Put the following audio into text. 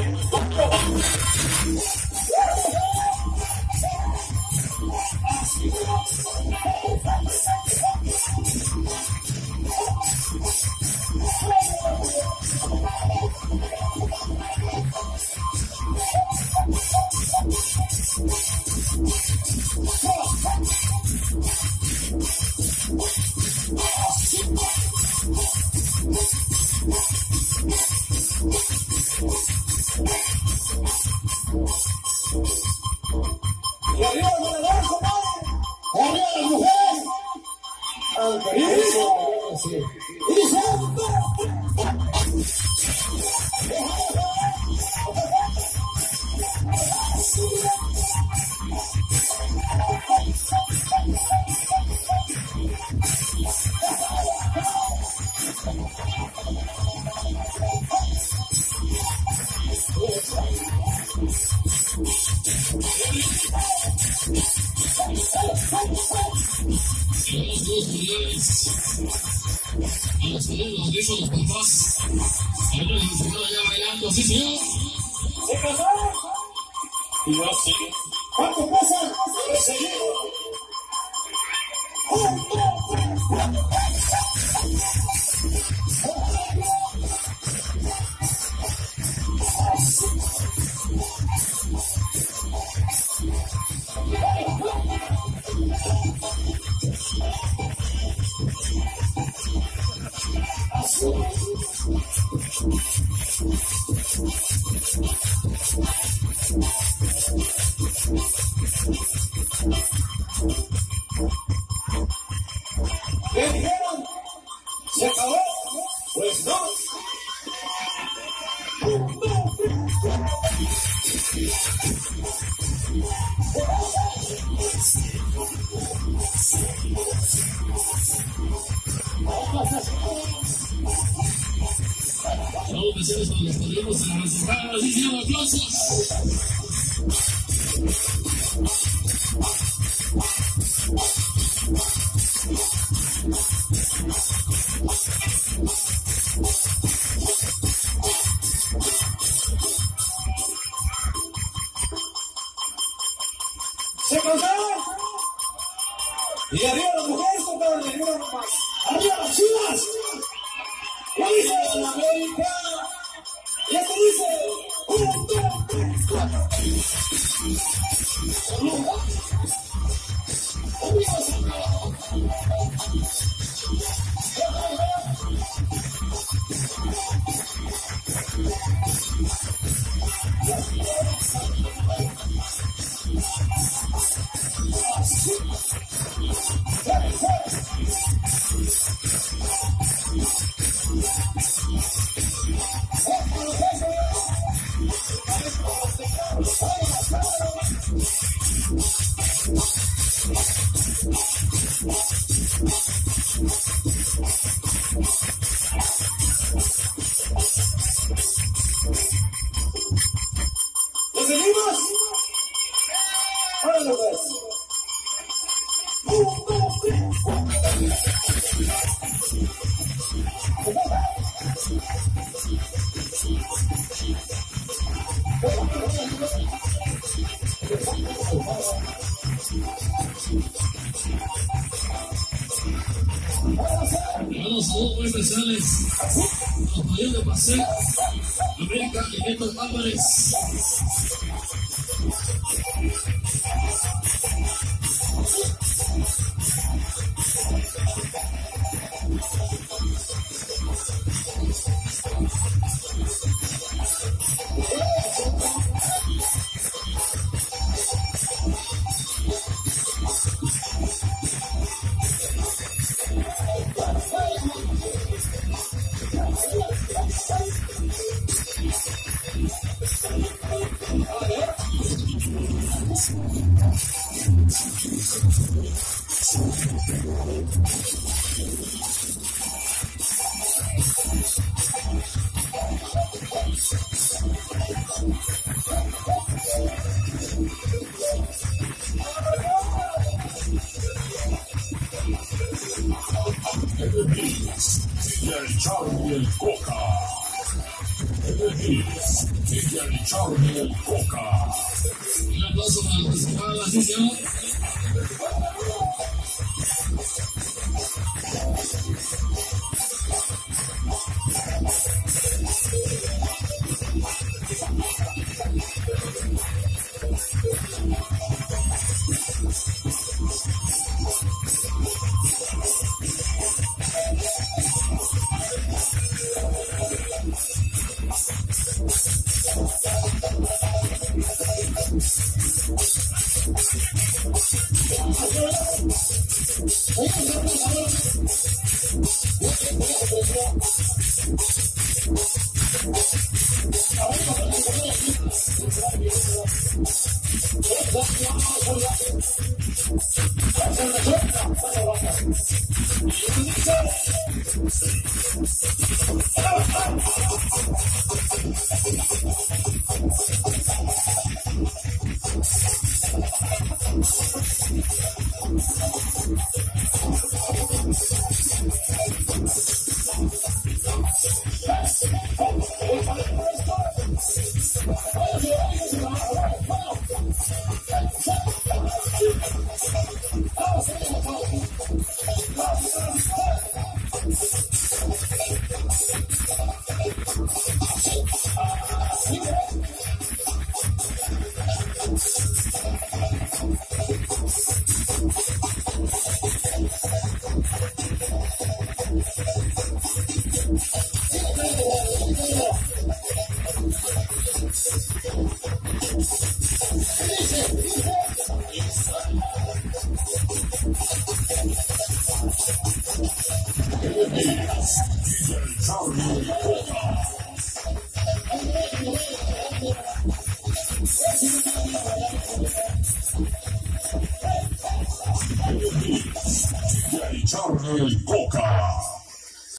Y arriba el ganador, compadre. Arriba las mujeres. Al periódico. Y dice, a los saludos, que son los papás. Algunos de los ya bailando, sí, señor. ¿se casaron? Y yo sí. ¿Cuánto pesa? Seguido. ¿Qué dijeron? ¿Se acabó? Pues no. Vamos a hacer esto, los podríamos a la reservada, así se llama, aplausos. ¿Se cansaron? Y arriba las mujeres, compadre, arriba nomás. ¡Arriba las chivas! ¿Qué dice la América? Y esto dice 1, 2, 3, 4. Saludos. ¿Lo seguimos? Ahora lo ves. 1, 2, 3, 4. Hermanos, saludos muy especiales. Los podidos de Paseo, América y Neto Álvarez. Y el Chavo y el Coca. DJ Charlie Coca. Un aplauso para el festival, así se llama. Charlie Coca.